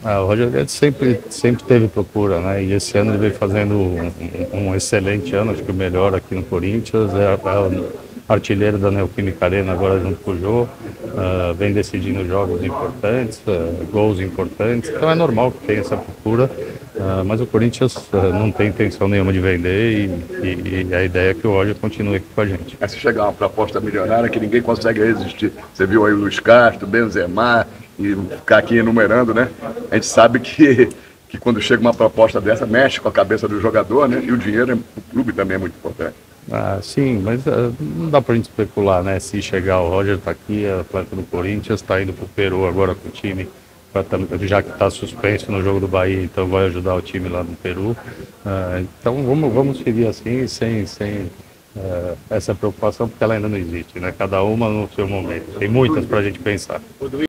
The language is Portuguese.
O Roger Guedes sempre teve procura, né? E esse ano ele veio fazendo um excelente ano, acho que o melhor aqui no Corinthians. É artilheiro da Neoquímica Arena agora junto com o Jô, vem decidindo jogos importantes, gols importantes. Então é normal que tenha essa procura, mas o Corinthians não tem intenção nenhuma de vender e a ideia é que o Roger continue aqui com a gente. Aí se chegar uma proposta milionária que ninguém consegue resistir, você viu aí o Luiz Castro, Benzema, e ficar aqui enumerando, né? A gente sabe que quando chega uma proposta dessa, mexe com a cabeça do jogador, né? E o dinheiro o clube também é muito importante. Sim, mas não dá pra gente especular, né? Se chegar o Roger tá aqui, é atleta do Corinthians, tá indo pro Peru agora com o time, já que tá suspenso no jogo do Bahia, então vai ajudar o time lá no Peru. Então vamos seguir assim, sem essa preocupação, porque ela ainda não existe, né? Cada uma no seu momento. Tem muitas pra gente pensar.